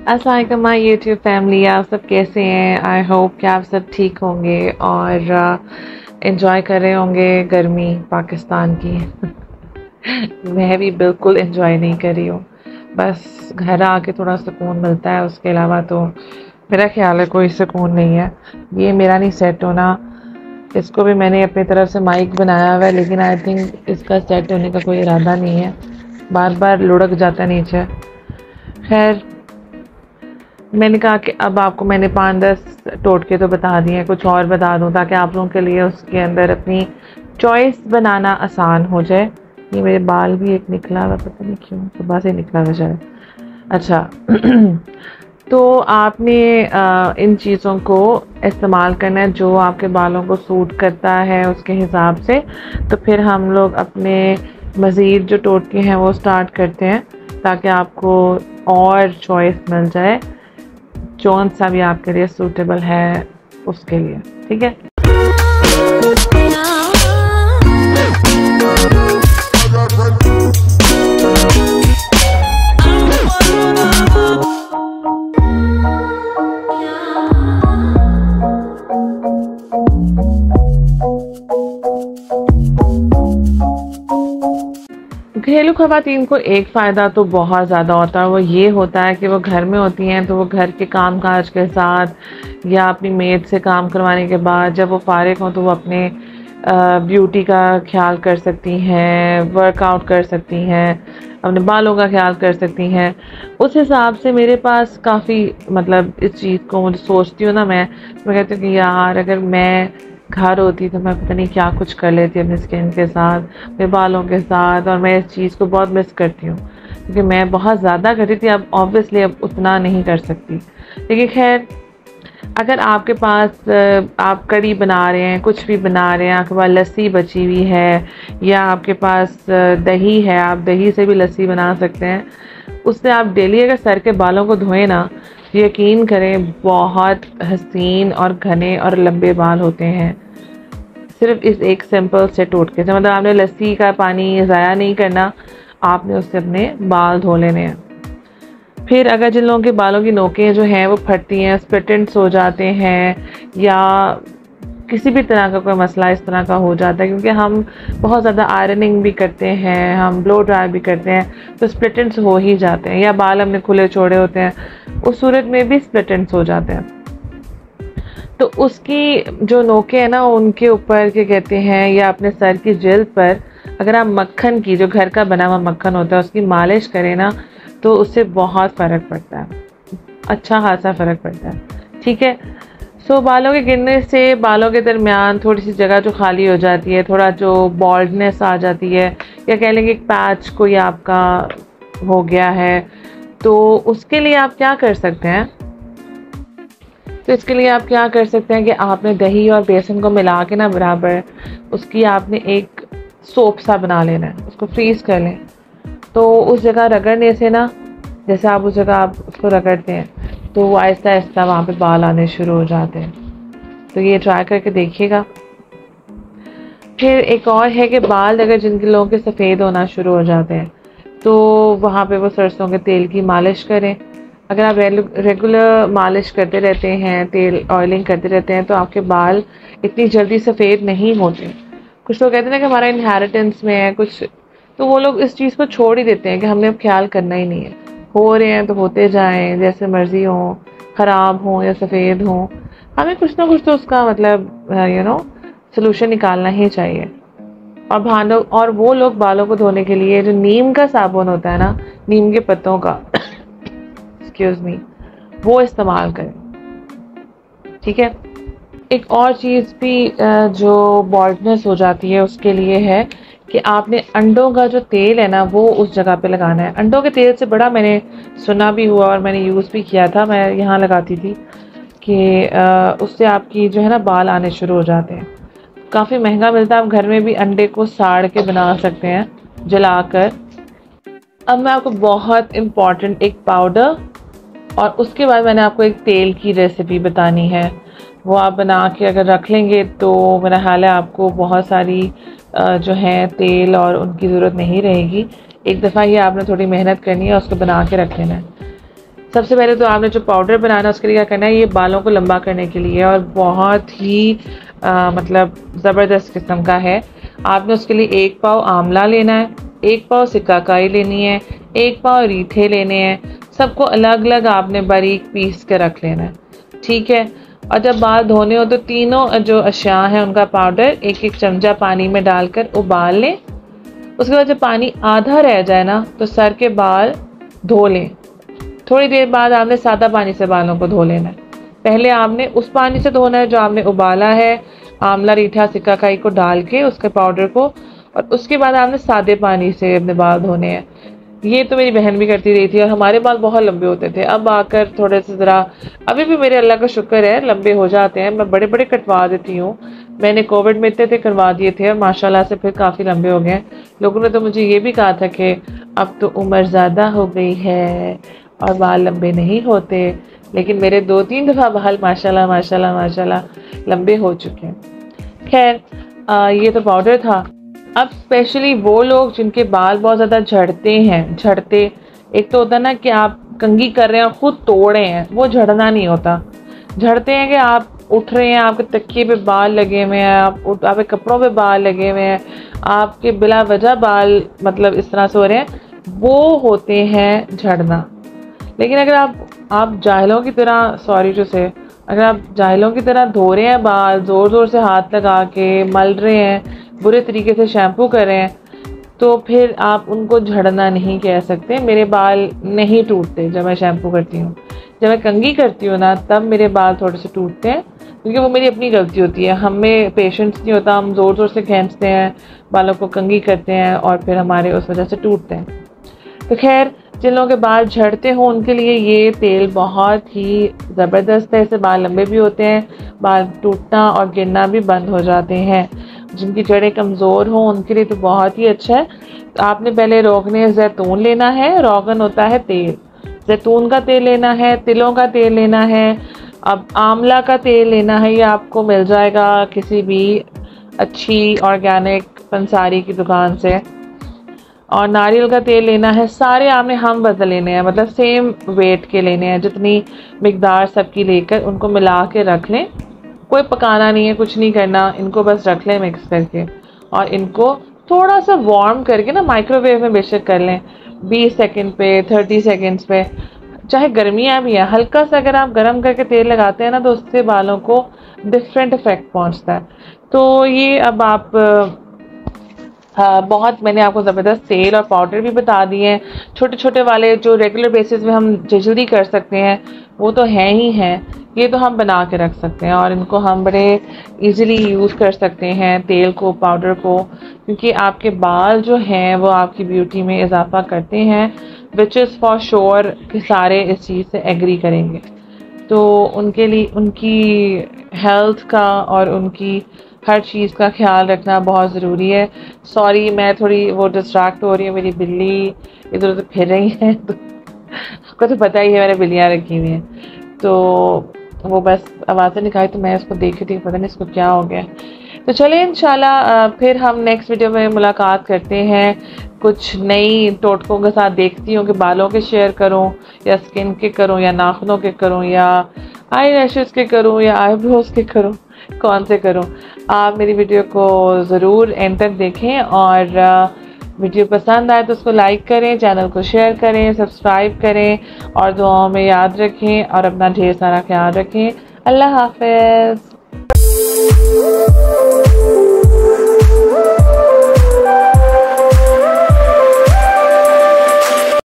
अस्सलाम वालेकुम my YouTube family, आप सब कैसे हैं? आई होप कि आप सब ठीक होंगे और इन्जॉय कर रहे होंगे गर्मी पाकिस्तान की। मैं भी बिल्कुल इन्जॉय नहीं कर रही हूँ, बस घर आके थोड़ा सुकून मिलता है, उसके अलावा तो मेरा ख्याल है कोई सुकून नहीं है। ये मेरा नहीं सेट होना, इसको भी मैंने अपनी तरफ से माइक बनाया हुआ है, लेकिन आई थिंक इसका सेट होने का कोई इरादा नहीं है, बार बार लुढ़क जाता है नीचे। खैर, मैंने कहा कि अब आपको मैंने 5-10 टोटके तो बता दिए हैं, कुछ और बता दूं ताकि आप लोगों के लिए उसके अंदर अपनी चॉइस बनाना आसान हो जाए। ये मेरे बाल भी एक निकला हुआ, पता नहीं क्यों, सुबह से निकला हुआ शायद। अच्छा। तो आपने इन चीज़ों को इस्तेमाल करना है जो आपके बालों को सूट करता है उसके हिसाब से। तो फिर हम लोग अपने मज़ीद जो टोटके हैं वो स्टार्ट करते हैं ताकि आपको और चॉइस मिल जाए, जौन सा भी आपके लिए सूटेबल है उसके लिए। ठीक है। घरेलू ख़वातीन को एक फ़ायदा तो बहुत ज़्यादा होता है, वो ये होता है कि वो घर में होती हैं तो वो घर के काम काज के साथ या अपनी मेड से काम करवाने के बाद जब वो फारिग हों तो वो अपने ब्यूटी का ख्याल कर सकती हैं, वर्कआउट कर सकती हैं, अपने बालों का ख्याल कर सकती हैं। उस हिसाब से मेरे पास काफ़ी मतलब इस चीज़ को मुझे सोचती हूँ ना, मैं कहती हूँ कि यार अगर मैं घर होती तो मैं पता नहीं क्या कुछ कर लेती अपनी स्किन के साथ, मेरे बालों के साथ। और मैं इस चीज़ को बहुत मिस करती हूँ क्योंकि मैं बहुत ज़्यादा करती थी, अब ऑब्वियसली अब उतना नहीं कर सकती। लेकिन खैर, अगर आपके पास आप कड़ी बना रहे हैं, कुछ भी बना रहे हैं, आपके पास लस्सी बची हुई है या आपके पास दही है, आप दही से भी लस्सी बना सकते हैं। उससे आप डेली अगर सर के बालों को धोएं ना, यकीन करें बहुत हसीन और घने और लंबे बाल होते हैं सिर्फ इस एक सिंपल से टोटके से। मतलब आपने लस्सी का पानी ज़ाया नहीं करना, आपने उससे अपने बाल धो लेने हैं। फिर अगर जिन लोगों के बालों की नोकें जो हैं वो फटती हैं, स्प्लिट एंड्स हो जाते हैं या किसी भी तरह का कोई मसला इस तरह का हो जाता है, क्योंकि हम बहुत ज़्यादा आयरनिंग भी करते हैं, हम ब्लो ड्राई भी करते हैं, तो स्प्लिट एंड्स हो ही जाते हैं। या बाल हमने खुले छोड़े होते हैं, उस सूरत में भी स्प्लिट एंड्स हो जाते हैं। तो उसकी जो नोकें हैं ना, उनके ऊपर क्या कहते हैं, या अपने सर की जिल्द पर अगर आप मक्खन की, जो घर का बना हुआ मक्खन होता है, उसकी मालिश करें ना, तो उससे बहुत फ़र्क पड़ता है, अच्छा खासा फ़र्क पड़ता है। ठीक है। सो बालों के गिरने से बालों के दरमियान थोड़ी सी जगह जो खाली हो जाती है, थोड़ा जो बॉल्डनेस आ जाती है, या कह लेंगे एक पैच कोई आपका हो गया है, तो उसके लिए आप क्या कर सकते हैं? तो इसके लिए आप क्या कर सकते हैं कि आपने दही और बेसन को मिला के ना बराबर, उसकी आपने एक सोप सा बना लेना है, उसको फ्रीज़ कर लें। तो उस जगह रगड़ने से ना, जैसे आप उस जगह आप उसको रगड़ते हैं तो वो आहिस्ता आहिस्ता वहाँ पे बाल आने शुरू हो जाते हैं। तो ये ट्राई करके देखिएगा। फिर एक और है कि बाल अगर जिनके लोगों के सफ़ेद होना शुरू हो जाते हैं तो वहाँ पे वो सरसों के तेल की मालिश करें। अगर आप रेगुलर मालिश करते रहते हैं, तेल ऑयलिंग करते रहते हैं, तो आपके बाल इतनी जल्दी सफ़ेद नहीं होते। कुछ लोग कहते हैं ना कि हमारा इनहेरिटेंस में है कुछ, तो वो लोग इस चीज़ को छोड़ ही देते हैं कि हमने अब ख्याल करना ही नहीं है, हो रहे हैं तो होते जाएं, जैसे मर्ज़ी हों, ख़राब हों या सफ़ेद हों, हमें कुछ ना कुछ तो उसका मतलब सलूशन निकालना ही चाहिए। और वो लोग बालों को धोने के लिए जो नीम का साबुन होता है ना, नीम के पत्तों का एक्सक्यूज़ मी, वो इस्तेमाल करें। ठीक है। एक और चीज़ भी जो बॉल्डनेस हो जाती है उसके लिए है कि आपने अंडों का जो तेल है ना, वो उस जगह पे लगाना है। अंडों के तेल से बड़ा मैंने सुना भी हुआ और मैंने यूज़ भी किया था, मैं यहाँ लगाती थी कि उससे आपकी जो है ना बाल आने शुरू हो जाते हैं। काफ़ी महंगा मिलता है, आप घर में भी अंडे को साड़ के बना सकते हैं जलाकर। अब मैं आपको बहुत इम्पॉर्टेंट एक पाउडर और उसके बाद मैंने आपको एक तेल की रेसिपी बतानी है, वो आप बना के अगर रख लेंगे तो मेरा ख्याल है आपको बहुत सारी जो है तेल और उनकी ज़रूरत नहीं रहेगी। एक दफ़ा ये आपने थोड़ी मेहनत करनी है, उसको बना के रख लेना है। सबसे पहले तो आपने जो पाउडर बनाना है उसके लिए क्या करना है, ये बालों को लंबा करने के लिए और बहुत ही मतलब ज़बरदस्त किस्म का है। आपने उसके लिए 1 पाव आंवला लेना है, 1 पाव सिकाकाई लेनी है, 1 पाव रीठे लेने हैं। सबको अलग अलग आपने बारीक पीस के रख लेना है, ठीक है। और जब बाल धोने हो तो तीनों जो अशिया हैं उनका पाउडर 1-1 चमचा पानी में डालकर उबाल लें। उसके बाद जब पानी आधा रह जाए ना तो सर के बाल धो लें। थोड़ी देर बाद आपने सादा पानी से बालों को धो लेना है। पहले आपने उस पानी से धोना है जो आपने उबाला है, आंवला रीठा सिकाकाई को डाल के उसके पाउडर को, और उसके बाद आपने सादे पानी से अपने बाल धोने हैं। ये तो मेरी बहन भी करती रही थी और हमारे बाल बहुत लंबे होते थे। अब आकर थोड़े से ज़रा, अभी भी मेरे अल्लाह का शुक्र है लंबे हो जाते हैं, मैं बड़े बड़े कटवा देती हूँ। मैंने कोविड में इतने थे करवा दिए थे और माशाल्लाह से फिर काफ़ी लंबे हो गए। लोगों ने तो मुझे ये भी कहा था कि अब तो उम्र ज़्यादा हो गई है और बाल लंबे नहीं होते, लेकिन मेरे 2-3 दफ़ा बाल माशाल्लाह माशाल्लाह माशाल्लाह लंबे हो चुके हैं। खैर ये तो पाउडर था। अब स्पेशली वो लोग जिनके बाल बहुत ज़्यादा झड़ते, एक तो होता है ना कि आप कंघी कर रहे हैं और ख़ुद तोड़े हैं, वो झड़ना नहीं होता। झड़ते हैं कि आप उठ रहे हैं, आपके तकिए पे बाल लगे हुए हैं, आपके कपड़ों पे बाल लगे हुए हैं, आपके बिला वजह बाल मतलब इस तरह से हो रहे हैं, वो होते हैं झड़ना। लेकिन अगर आप जाहिलों की तरह, सॉरी टू से, अगर आप जाहिलों की तरह धो रहे हैं बाल, ज़ोर ज़ोर से हाथ लगा के मल रहे हैं, बुरे तरीके से शैम्पू कर रहे हैं, तो फिर आप उनको झड़ना नहीं कह सकते। मेरे बाल नहीं टूटते जब मैं शैम्पू करती हूँ। जब मैं कंघी करती हूँ ना तब मेरे बाल थोड़े से टूटते हैं, क्योंकि वो मेरी अपनी गलती होती है। हमें पेशेंस नहीं होता, हम ज़ोर ज़ोर से खींचते हैं, बालों को कंघी करते हैं और फिर हमारे उस वजह से टूटते हैं। तो खैर, जिन लोगों के बाल झड़ते हों उनके लिए ये तेल बहुत ही ज़बरदस्त है। इससे बाल लंबे भी होते हैं, बाल टूटना और गिरना भी बंद हो जाते हैं। जिनकी जड़ें कमज़ोर हों उनके लिए तो बहुत ही अच्छा है। तो आपने पहले रोगन ज़ैतून लेना है। रोगन होता है तेल, ज़ैतून का तेल लेना है, तिलों का तेल लेना है। अब आंवला का तेल लेना है, ये आपको मिल जाएगा किसी भी अच्छी ऑर्गेनिक पंसारी की दुकान से। और नारियल का तेल लेना है। सारे आपने हम वज़न लेने हैं, मतलब सेम वेट के लेने हैं, जितनी मिकदार सबकी लेकर उनको मिला के रख लें। कोई पकाना नहीं है, कुछ नहीं करना, इनको बस रख लें मिक्स करके और इनको थोड़ा सा वार्म करके ना माइक्रोवेव में बेशक कर लें 20 सेकंड पे, 30 सेकंड्स पे। चाहे गर्मियाँ भी हैं, हल्का सा अगर आप गर्म करके तेल लगाते हैं ना तो उससे बालों को डिफरेंट इफेक्ट पहुँचता है। तो ये अब आप बहुत मैंने आपको ज़बरदस्त तेल और पाउडर भी बता दिए हैं। छोटे छोटे वाले जो रेगुलर बेसिस में हम जल्दी कर सकते हैं वो तो हैं ही हैं, ये तो हम बना के रख सकते हैं और इनको हम बड़े इजीली यूज़ कर सकते हैं, तेल को, पाउडर को, क्योंकि आपके बाल जो हैं वो आपकी ब्यूटी में इजाफा करते हैं, विच इज़ फॉर श्योर कि सारे इस चीज़ से एग्री करेंगे। तो उनके लिए उनकी हेल्थ का और उनकी हर चीज़ का ख्याल रखना बहुत ज़रूरी है। सॉरी, मैं थोड़ी वो डिस्ट्रैक्ट हो रही हूँ, मेरी बिल्ली इधर उधर फिर रही है तो आपको तो पता ही है मैंने बिल्लियाँ रखी हुई हैं, तो वो बस आवाज़ें निकाली तो मैं इसको देख रही थी, पता नहीं इसको क्या हो गया। तो चलिए इंशाल्लाह फिर हम नेक्स्ट वीडियो में मुलाकात करते हैं। कुछ नई टोटकों के साथ देखती हूँ कि बालों के शेयर करूँ या स्किन के करूँ या नाखूनों के करूँ या आई लैशेस के करूँ या आईब्रोज के करूँ, कौन से करूँ। आप मेरी वीडियो को ज़रूर एंड तक देखें और वीडियो पसंद आए तो उसको लाइक करें, चैनल को शेयर करें, सब्सक्राइब करें और दुआओं में याद रखें और अपना ढेर सारा ख्याल रखें। अल्लाह हाफ़िज़।